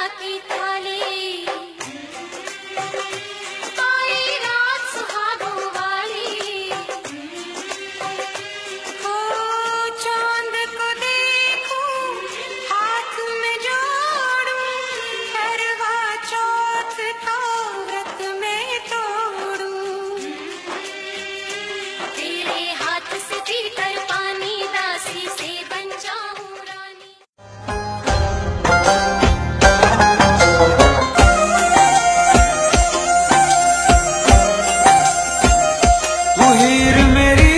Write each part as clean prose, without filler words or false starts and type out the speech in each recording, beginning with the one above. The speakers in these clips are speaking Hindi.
की थाली आई रात सुहागों वाली। हो चांद को देखूं हाथ में जोड़ूं करवा चौथ का व्रत में तोड़ूं। तेरे हाथ से पीकर पानी दासी से बन जाऊं रानी। तू हीर मेरी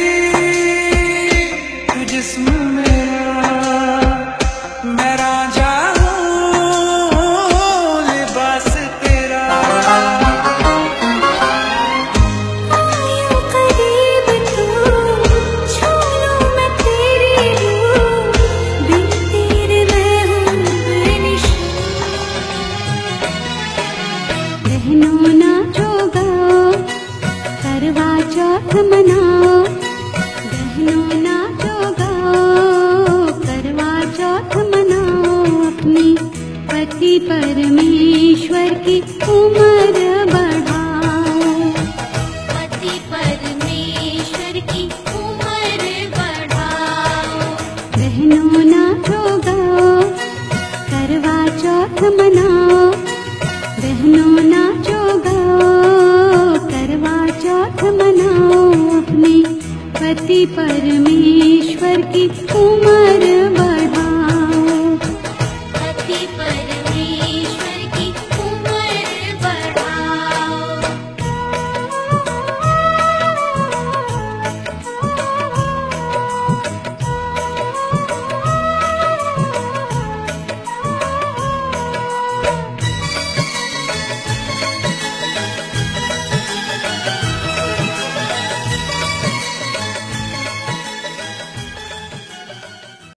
तू जिस्म मेरा, मैं रांझा हूँ लिबास तेरा। आयूं करीब तू छू लूं मैं तेरी रूह, बिन तेरे मैं हूँ बेनिशान। बहनों नाचो गाओ करवा चौथ मनाओ। बहनों नाचो गाओ करवा चौथ मनाओ। अपनी पति परमेश्वर की उम्र बढ़ाओ। पति परमेश्वर की उम्र बढ़ाओ। बहनों नाचो गाओ करवा चौथ मनाओ। बहनों नाचो गाओ करवा चौथ मनाओ। अपने पति परमेश्वर की उम्र बढ़ाओ।